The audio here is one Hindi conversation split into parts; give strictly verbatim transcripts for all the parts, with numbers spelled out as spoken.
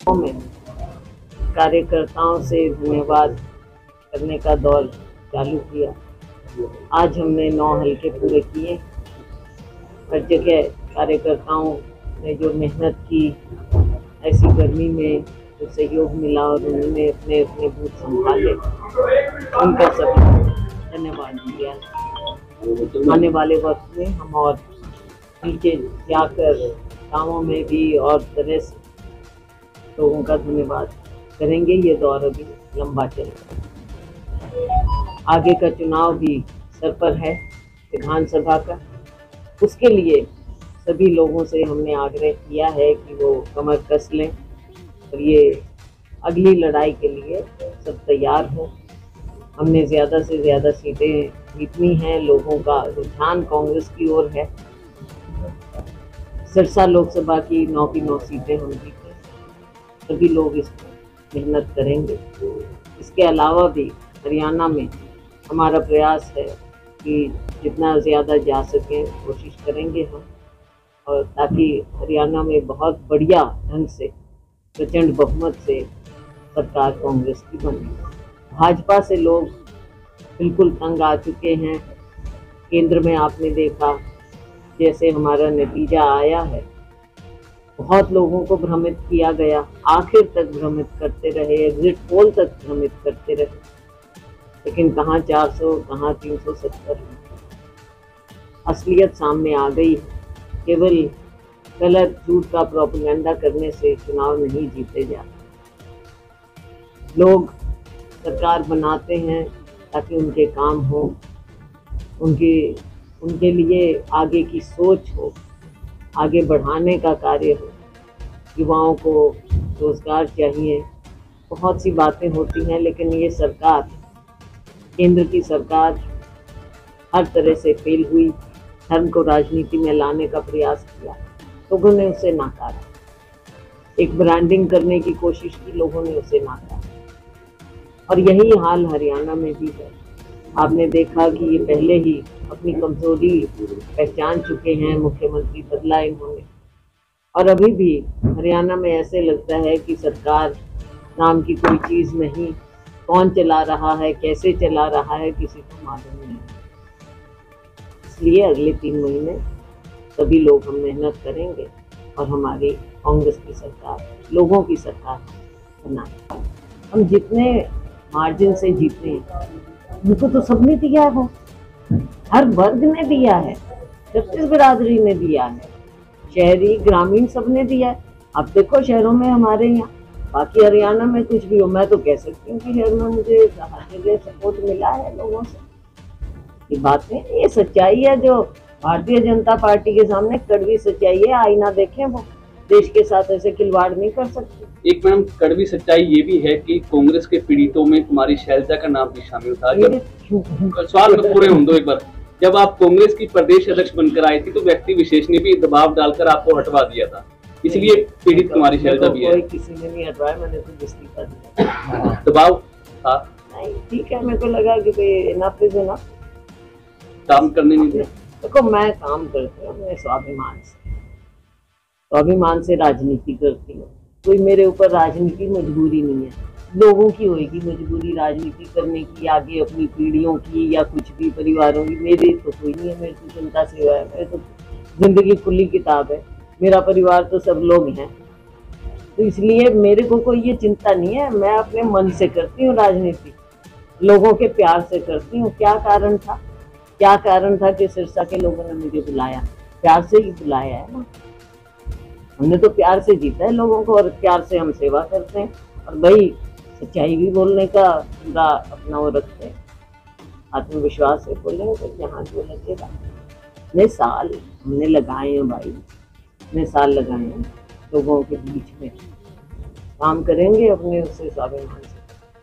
में कार्यकर्ताओं से धन्यवाद करने का दौर चालू किया। आज हमने नौ हल्के पूरे किए। हर जगह कार्यकर्ताओं ने जो मेहनत की, ऐसी गर्मी में जो सहयोग मिला और उन्होंने अपने अपने बूथ संभाले, उनका सभी धन्यवाद दिया। आने वाले वक्त में हम और नीचे जाकर गाँवों में भी और तरह से लोगों का धन्यवाद करेंगे। ये दौर अभी लंबा चलेगा। आगे का चुनाव भी सर पर है, विधानसभा का। उसके लिए सभी लोगों से हमने आग्रह किया है कि वो कमर कस लें और ये अगली लड़ाई के लिए सब तैयार हो। हमने ज़्यादा से ज़्यादा सीटें जीतनी हैं। लोगों का रुझान कांग्रेस की ओर है। सिरसा लोकसभा की नौ की नौ सीटें हम जीते। सभी लोग इस पर मेहनत करेंगे। इसके अलावा भी हरियाणा में हमारा प्रयास है कि जितना ज़्यादा जा सकें कोशिश करेंगे हम, और ताकि हरियाणा में बहुत बढ़िया ढंग से प्रचंड बहुमत से सरकार कांग्रेस की बने। भाजपा से लोग बिल्कुल तंग आ चुके हैं। केंद्र में आपने देखा जैसे हमारा नतीजा आया है, बहुत लोगों को भ्रमित किया गया, आखिर तक भ्रमित करते रहे, एग्जिट पोल तक भ्रमित करते रहे, लेकिन कहाँ चार सौ, कहाँ तीन सौ सत्तर। असलियत सामने आ गई। केवल गलत झूठ का प्रोपेगेंडा करने से चुनाव नहीं जीते जाते। लोग सरकार बनाते हैं ताकि उनके काम हो, उनके उनके लिए आगे की सोच हो, आगे बढ़ाने का कार्य हो। युवाओं को रोजगार चाहिए, बहुत सी बातें होती हैं, लेकिन ये सरकार, केंद्र की सरकार हर तरह से फेल हुई। धर्म को राजनीति में लाने का प्रयास किया, लोगों ने उसे नकारा। एक ब्रांडिंग करने की कोशिश की, लोगों ने उसे नकारा। और यही हाल हरियाणा में भी है। आपने देखा कि ये पहले ही अपनी कमजोरी पहचान चुके हैं। मुख्यमंत्री बदला इन्होंने, और अभी भी हरियाणा में ऐसे लगता है कि सरकार नाम की कोई चीज़ नहीं। कौन चला रहा है, कैसे चला रहा है, किसी को मालूम नहीं। इसलिए अगले तीन महीने सभी लोग हम मेहनत करेंगे और हमारी कांग्रेस की सरकार, लोगों की सरकार बनाएंगे। हम जितने मार्जिन से जीते, उनको तो सबने दिया है, वो हर वर्ग ने दिया है, छत्तीस बिरादरी ने दिया है, शहरी ग्रामीण सबने दिया है। अब देखो शहरों में हमारे यहाँ, बाकी हरियाणा में कुछ भी हो, मैं तो कह सकती हूँ कि शहर में मुझे हर जगह सपोर्ट मिला है लोगों से। ये बात है, ये सच्चाई है जो भारतीय जनता पार्टी के सामने कड़वी सच्चाई है। आईना देखें, वो देश के साथ ऐसे खिलवाड़ नहीं कर सकते। एक मैडम कड़वी सच्चाई ये भी है कि कांग्रेस के पीड़ितों में कुमारी शैलजा का नाम भी शामिल था। जब सवाल में पूरे हों दो एक बार, जब आप कांग्रेस की प्रदेश अध्यक्ष बनकर आई थी तो व्यक्ति विशेष ने भी दबाव डालकर आपको हटवा दिया था, इसलिए पीड़ित कुमारी शैलजा भी है। कोई किसी ने नहीं हटवाया, मैंने तो इस्तीफा दिया। दबाव था? नहीं, ठीक है, मेरे को लगा कि इनफ इज इनफ, काम करने नहीं दिया। देखो मैं काम करती हूँ, मैं स्वाभिमान से स्वाभिमान से राजनीति करती हूँ। कोई मेरे ऊपर राजनीति मजबूरी नहीं है। लोगों की होगी मजबूरी राजनीति करने की, आगे अपनी पीढ़ियों की या कुछ भी परिवारों की। मेरी तो कोई नहीं है, मेरी तो चिंता सेवा है, मेरी तो जिंदगी खुली किताब है। मेरा परिवार तो सब लोग हैं, तो इसलिए मेरे को कोई ये चिंता नहीं है। मैं अपने मन से करती हूँ राजनीति, लोगों के प्यार से करती हूँ। क्या कारण था क्या कारण था कि सिरसा के लोगों ने मुझे बुलाया? प्यार से ही बुलाया है ना। हमने तो प्यार से जीता है लोगों को, और प्यार से हम सेवा करते हैं। और भाई सच्चाई भी बोलने का पूरा अपना वो रखते हैं, आत्मविश्वास से बोलेंगे तो जहाँ जो लगेगा। इतने साल हमने लगाए हैं भाई, इतने साल लगाए हैं लोगों के बीच में, काम करेंगे अपने उससे स्वाभिमान से।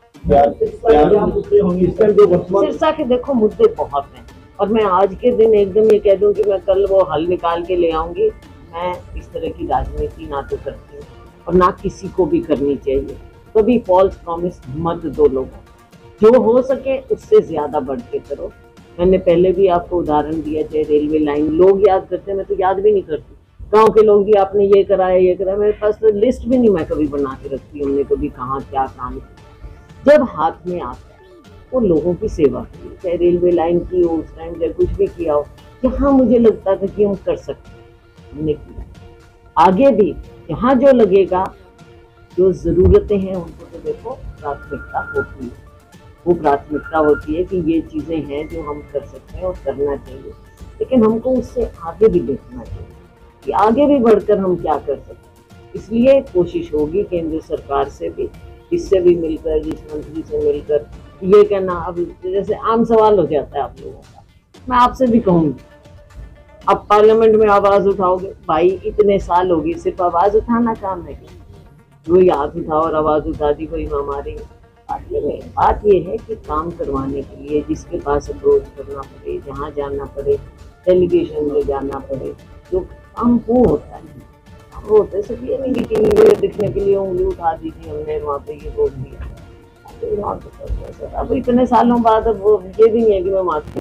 सिरसा के देखो मुद्दे बहुत हैं, और मैं आज के दिन एकदम ये कह दूं कि मैं कल वो हल निकाल के ले आऊंगी। मैं इस तरह की राजनीति ना तो करती हूँ और ना किसी को भी करनी चाहिए। कभी फॉल्स प्रॉमिस मत दो लोगों, जो हो सके उससे ज्यादा बढ़ के करो। मैंने पहले भी आपको उदाहरण दिया, चाहे रेलवे लाइन, लोग याद करते हैं, मैं तो याद भी नहीं करती। गांव के लोग भी आपने ये कराया ये कराया, मेरे पास तो लिस्ट भी नहीं मैं कभी बना के रखती, हमने कभी कहाँ क्या काम किया। जब हाथ में आता है वो लोगों की सेवा की, चाहे रेलवे लाइन की हो उस टाइम, चाहे कुछ भी किया हो, जहाँ मुझे लगता था कि हम कर सकते हमने किया। आगे भी जहाँ जो लगेगा, जो जरूरतें हैं उनको तो देखो प्राथमिकता होती है, वो प्राथमिकता होती है कि ये चीजें हैं जो हम कर सकते हैं और करना चाहिए, लेकिन हमको उससे आगे भी देखना चाहिए कि आगे भी बढ़कर हम क्या कर सकते हैं। इसलिए कोशिश होगी केंद्र सरकार से भी, इससे भी मिलकर, जिस मंत्री से मिलकर, ये कहना अब जैसे आम सवाल हो जाता है आप लोगों का, मैं आपसे भी कहूँगी, अब पार्लियामेंट में आवाज उठाओगे, भाई इतने साल हो गए, सिर्फ आवाज उठाना काम है क्या? वही हाथ उठाओ और आवाज उठा दी कोई हमारी पार्टी में। बात यह है कि काम करवाने के लिए जिसके पास अप्रोच करना पड़े, जहाँ जाना पड़े, डेलीगेशन में जाना पड़े, जो काम वो होता है हम होते सिर्फ ये नहीं कि टीवी दिखने के लिए उंगली उठा दी थी हमने, वहाँ पे ये बोल दिया। तो अब इतने सालों बाद अब वो ये भी नहीं है कि मैं माफी,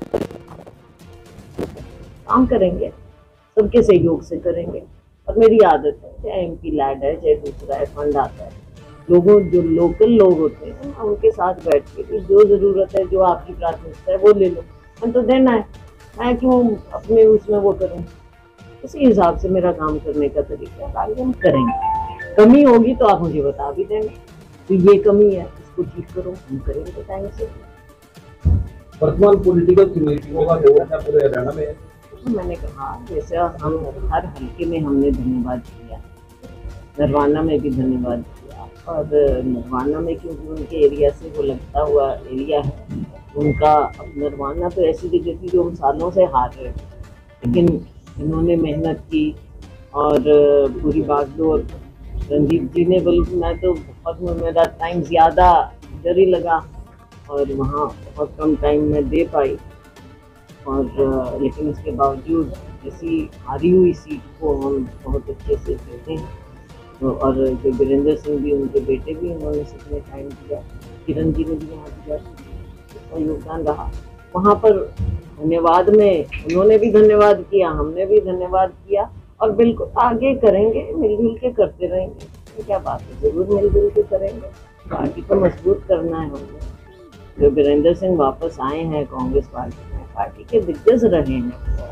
काम करेंगे, सबके सहयोग से करेंगे। और मेरी आदत है, चाहे एम पी लैड है, चाहे दूसरा है, फंड आता है, लोगों जो लोकल लोग होते हैं उनके साथ बैठ के जो जरूरत है, जो आपकी प्राथमिकता है वो ले लो, मैं तो देना है, मैं क्यों अपने उसमें वो करूँ। उसी हिसाब से मेरा काम करने का तरीका है, आगे हम करेंगे। कमी होगी तो आप मुझे बता भी देंगे तो ये कमी है, इसको ठीक करो, हम करेंगे टाइम से। वर्तमान पॉलिटिकल कम्युनिटियों का दौर है पूरे हरियाणा में। मैंने कहा जैसे हम हर हल्के में हमने धन्यवाद किया, नरवाना में भी धन्यवाद किया, और नरवाना में क्योंकि उनके एरिया से वो लगता हुआ एरिया है उनका। अब नरवाना तो ऐसी जगह थी जो हम सालों से हार रहे थे, लेकिन इन्होंने मेहनत की और पूरी बागडोर रंजीत जी ने, बल्कि मैं तो बहुत, मेरा टाइम ज़्यादा इधर ही लगा और वहाँ बहुत कम टाइम में दे पाई, और लेकिन इसके बावजूद ऐसी हारी हुई सीट को हम बहुत अच्छे से खेलते हैं। तो और जो वीरेंद्र सिंह भी, उनके बेटे भी, उन्होंने सबने टाइम दिया, किरण जी ने भी यहाँ दिया, उसका योगदान रहा वहाँ पर। धन्यवाद में उन्होंने भी धन्यवाद किया, हमने भी धन्यवाद किया, और बिल्कुल आगे करेंगे, मिलजुल के करते रहेंगे। ये क्या बात है, जरूर मिलजुल के करेंगे, पार्टी को मजबूत करना है हमने। जो वीरेंद्र सिंह वापस आए हैं कांग्रेस पार्टी में, पार्टी के दिग्गज रहे हैं।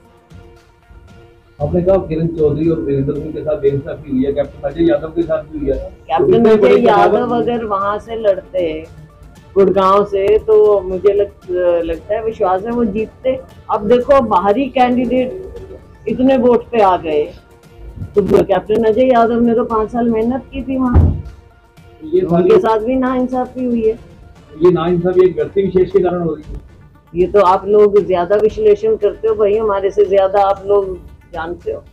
आपने कहा किरण चौधरी और वीरेंद्र सिंह के साथ बेइंसाफी हुई है, कैप्टन अजय यादव के साथ भी हुई है। कैप्टन अजय यादव अगर वहां से लड़ते गुड़गांव से तो मुझे लग, लगता है, विश्वास है वो जीतते। अब देखो बाहरी कैंडिडेट इतने वोट पे आ गए, तो कैप्टन अजय यादव ने तो पांच साल मेहनत की थी वहाँ, ये उनके साथ भी नाइंसाफी हुई है। ये नाइंसाफी एक व्यक्ति विशेष के कारण हो रही है। ये तो आप लोग ज्यादा विश्लेषण करते हो भाई, हमारे से ज्यादा आप लोग जानते हो।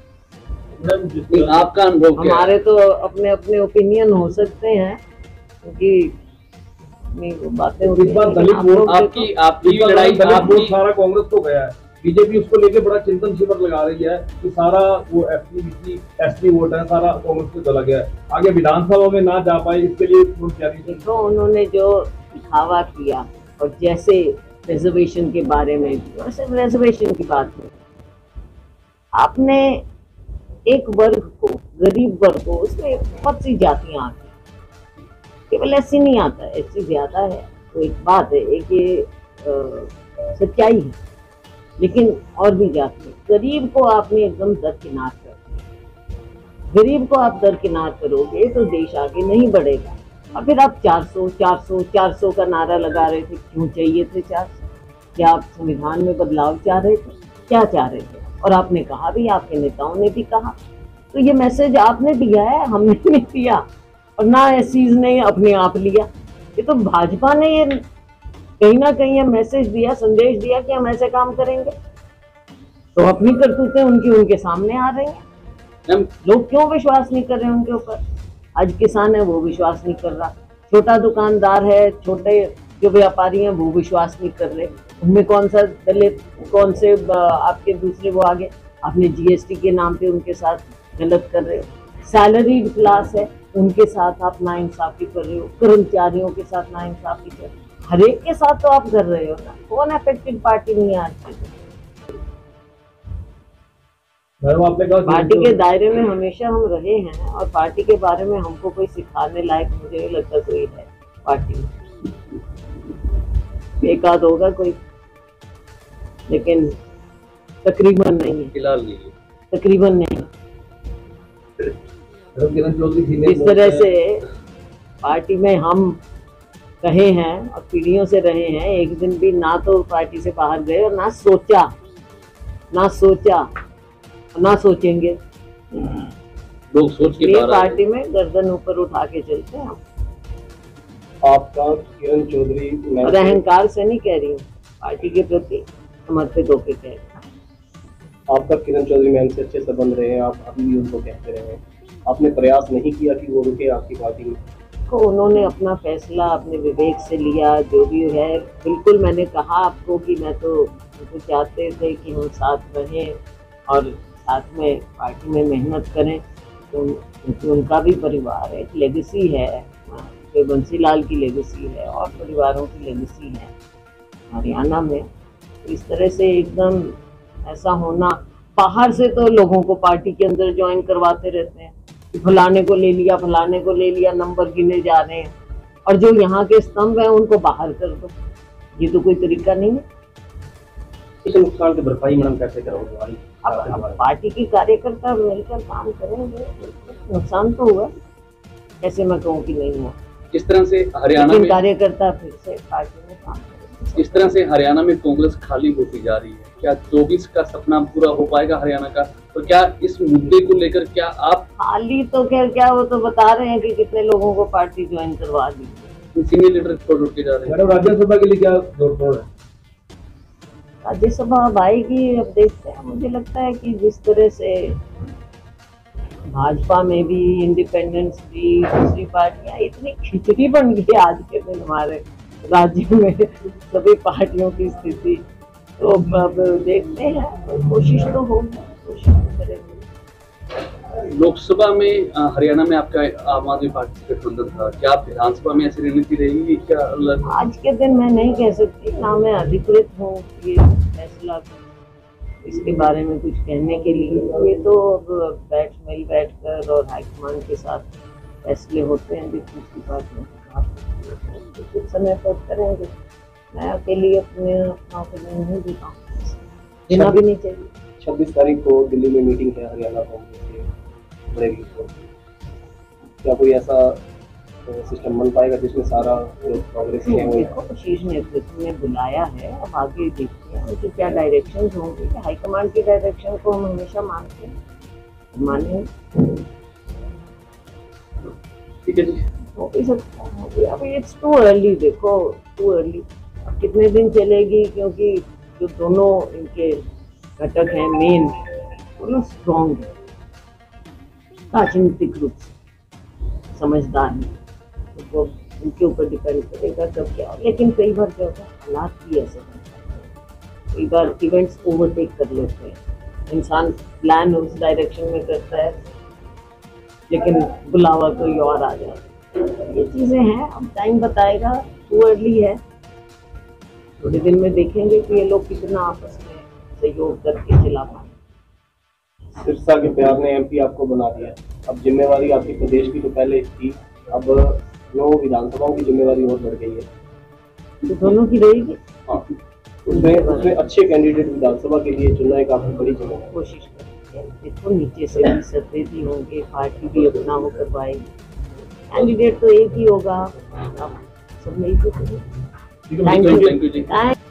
आपका अनुभव क्या है? हमारे तो अपने अपने ओपिनियन हो सकते हैं, क्योंकि बातें इस बार दलित वोट आपकी आपकी लड़ाई दलित वोट सारा कांग्रेस को गया है। बीजेपी उसको लेके बड़ा चिंतन शिविर लगा रही है कि सारा वो एसटी बीसी एसटी वोट है सारा कांग्रेस को चला गया है, आगे विधानसभा में ना जा पाए, इसके लिए देखो उन्होंने जो दिखावा किया, और जैसे रिजर्वेशन के बारे में, वैसे रिजर्वेशन की बात है, आपने एक वर्ग को, गरीब वर्ग को, उसमें बहुत सी जातियां आती, केवल ऐसी नहीं आता, ऐसी ज्यादा है, तो एक बात है, एक ये सच्चाई है, लेकिन और भी जाती है। गरीब को आपने एकदम दरकिनार कर दिया, गरीब को आप दरकिनार करोगे तो देश आगे नहीं बढ़ेगा। और फिर आप चार सौ चार सौ चार सौ का नारा लगा रहे थे, क्यों चाहिए थे चार सौ? क्या आप संविधान में बदलाव चाह रहे थे? क्या चाह रहे थे? और आपने कहा भी, आपके नेताओं ने भी कहा, तो ये मैसेज आपने दिया है, हमने नहीं दिया, और ना एसीज ने अपने आप लिया। ये तो भाजपा ने ये कहीं ना कहीं ये मैसेज दिया, संदेश दिया कि हम ऐसे काम करेंगे, तो अपनी करतूतें उनकी उनके सामने आ रही हैं। लोग क्यों विश्वास नहीं कर रहे उनके ऊपर? आज किसान है वो विश्वास नहीं कर रहा, छोटा दुकानदार है, छोटे जो व्यापारी हैं वो विश्वास नहीं कर रहे। उनमें कौन सा दलित, कौन से आपके दूसरे वो आगे, आपने जीएसटी के नाम पे उनके साथ गलत कर रहे हो। सैलरीड क्लास है, उनके साथ आप नाइंसाफी कर रहे हो, कर्मचारियों के साथ नाइंसाफी कर रहे हो, हर एक के साथ तो आप कर रहे हो ना। कौन अफेक्टेड पार्टी नहीं है आज की? मैडम आपने कहा पार्टी के दायरे में हमेशा हम रहे हैं और पार्टी के बारे में हमको कोई सिखाने लायक मुझे नहीं लगता कोई है पार्टी में। एक आध होगा कोई, लेकिन तकरीबन नहीं है, फिलहाल नहीं है। तकरीबन नहीं। किरण चौधरी जी ने इस तरह से पार्टी में हम रहे हैं और पीढ़ियों से रहे हैं, एक दिन भी ना तो पार्टी से बाहर गए और ना सोचा ना सोचा ना सोचेंगे। लोग सोच के ये बाहर आ गए। पार्टी में गर्दन ऊपर उठा के चलते हैं हम। आपका किरण चौधरी मैम और से- अहंकार से नहीं कह रही हूँ, पार्टी के प्रति समर्पित होके कह रही हूँ। आपका किरण चौधरी मैम से अच्छे संबंध रहे हैं, आप अभी भी उनको कहते रहे हैं, आपने प्रयास नहीं किया कि वो रुके आपकी पार्टी में? तो उन्होंने अपना फैसला अपने विवेक से लिया, जो भी है। बिल्कुल मैंने कहा आपको कि मैं तो उनको चाहते थे कि हम साथ रहें और साथ में पार्टी में मेहनत करें, तो क्योंकि उनका भी परिवार है, एक लेगेसी है, कोई बंसीलाल की लेगेसी है और परिवारों की लेगेसी है हरियाणा में। इस तरह से एकदम ऐसा होना, बाहर से तो लोगों को पार्टी के अंदर ज्वाइन करवाते रहते हैं, फलाने को ले लिया फलाने को ले लिया, नंबर गिने जा रहे हैं, और जो यहाँ के स्तंभ हैं उनको बाहर कर दो। ये तो कोई तरीका नहीं है। इस नुकसान की भरपाई मैडम कैसे करोगे? अब अब पार्टी के कार्यकर्ता मिलकर काम करेंगे। नुकसान तो हुआ, कैसे मैं कहूँ कि नहीं हुआ, इस तरह से हरियाणा लेकिन में कार्यकर्ता फिर से पार्टी में काम करेंगे। इस तरह से हरियाणा में कांग्रेस खाली होती जा रही है। क्या चौबीस का सपना पूरा हो पाएगा हरियाणा का? तो क्या इस मुद्दे को लेकर क्या आप खाली तो खैर क्या, वो तो बता रहे हैं कि कितने लोगों को पार्टी ज्वाइन करवा दी। सीनियर लीडर छोड़ उठ के जा रहे हैं? मैडम राज्यसभा के लिए क्या दौड़ तोड़ है? राज्यसभा अब आएगी, अब देखते हैं। मुझे लगता है कि जिस तरह से भाजपा में भी, इंडिपेंडेंस भी, दूसरी पार्टियां, इतनी खिचड़ी बन गई आज के दिन हमारे राज्य में सभी पार्टियों की स्थिति, तो अब देखते हैं। कोशिश तो होगी, कोशिश तो करेंगे। लोकसभा में अ, हरियाणा में आपका आम आदमी पार्टी से गठबंधन था, क्या आप विधानसभा में ऐसी रणनीति रहेगी? क्या अलग आज के दिन मैं नहीं कह सकती, ना मैं अधिकृत हूँ ये फैसला इसके बारे में कुछ कहने के लिए। ये तो अब बैठ मिल बैठ कर और हाईकमान के साथ फैसले होते हैं दूसरी पार्टियों के साथ, तो कुछ समय पर करेंगे। मैं अकेली अपने अपना ओपिनियन नहीं देता हूँ, देना भी नहीं चाहिए। छब्बीस तारीख को दिल्ली में मीटिंग है हरियाणा कांग्रेस के बड़ेली को, क्या कोई ऐसा सिस्टम बन पाएगा जिसमें सारा जो कांग्रेस के हैं वो देखो, शीर्ष नेतृत्व ने बुलाया है, अब आगे देखते हैं उनके क्या डायरेक्शन होंगे। हाईकमान के डायरेक्शन को हम हमेशा मानते हैं, माने ठीक है जी? हो भी सकता है। अभी इट्स टू अर्ली, देखो टू अर्ली। अब कितने दिन चलेगी, क्योंकि जो दोनों इनके घटक हैं मेन, दोनों स्ट्रॉन्ग है, राजनीतिक रूप से समझदार है, तो वो उनके ऊपर डिपेंड करेगा कब क्या हो। लेकिन कई बार क्या होता है, हालात भी ऐसे होते हैं, कई बार इवेंट्स ओवरटेक कर लेते हैं। इंसान प्लान उस डायरेक्शन में करता है, लेकिन बुलावा कोई और आ जाता है। ये चीज़ें हैं, अब टाइम बताएगा, टू अर्ली है। थोड़े दिन में देखेंगे कि ये लोग कितना आपस में सहयोग करके चला पाए। सिरसा के प्यार ने एमपी आपको बना दिया, अब जिम्मेवारी आपकी प्रदेश की तो पहले थी, अब नौ विधानसभाओं की जिम्मेवारी और बढ़ गई है। तो दोनों की रहेगी, हाँ, उसमें उसमें अच्छे कैंडिडेट विधानसभा के लिए चुनना एक काफी बड़ी जिम्मेदारी। कोशिश करेंगे। देखो नीचे से भी सत्ते भी होंगे, पार्टी भी अपना वो करवाएगी, कैंडिडेट तो एक ही होगा, अब सब मिलकर करेंगे। ठीक है, thank thank you you ji. Thank